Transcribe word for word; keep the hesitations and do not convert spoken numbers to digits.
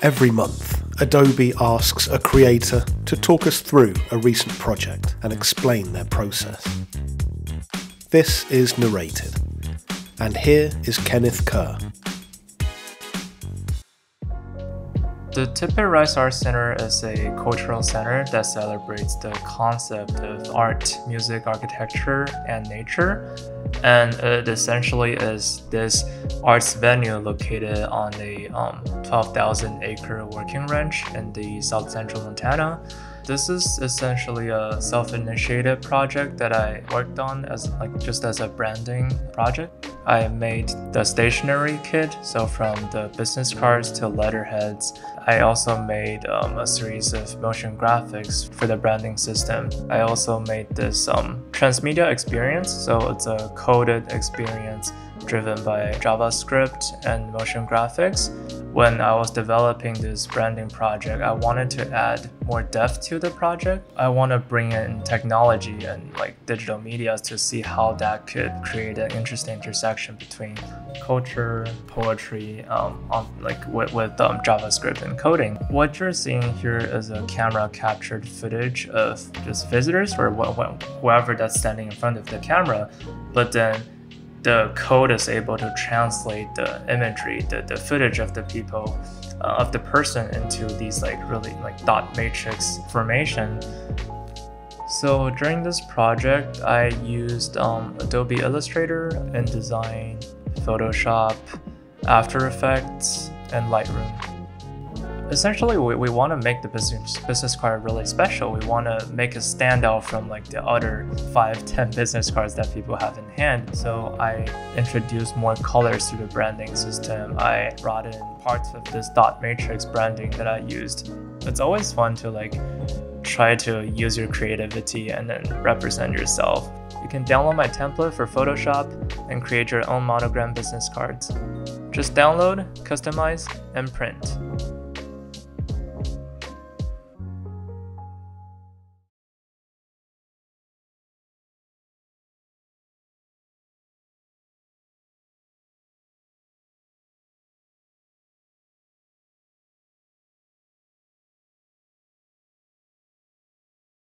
Every month, Adobe asks a creator to talk us through a recent project and explain their process. This is Narrated, and here is Kenneth Kuh. The Tippett Rice Art Center is a cultural center that celebrates the concept of art, music, architecture, and nature. And it essentially is this arts venue located on a um, twelve thousand acre working ranch in the south central Montana. This is essentially a self-initiated project that I worked on as like just as a branding project. I made the stationery kit, so from the business cards to letterheads. I also made um, a series of motion graphics for the branding system. I also made this um, transmedia experience, so it's a coded experience driven by JavaScript and motion graphics. When I was developing this branding project, I wanted to add more depth to the project. I want to bring in technology and like digital media to see how that could create an interesting intersection between culture, poetry, um, on, like with, with um, JavaScript and coding. What you're seeing here is a camera captured footage of just visitors or wh wh whoever that's standing in front of the camera, but then the code is able to translate the imagery, the, the footage of the people, uh, of the person into these like really like dot matrix formation. So during this project, I used um, Adobe Illustrator, InDesign, Photoshop, After Effects, and Lightroom. Essentially, we, we want to make the business, business card really special. We want to make it stand out from like the other five, ten business cards that people have in hand. So I introduced more colors to the branding system. I brought in parts of this dot matrix branding that I used. It's always fun to like try to use your creativity and then represent yourself. You can download my template for Photoshop and create your own monogram business cards. Just download, customize, and print.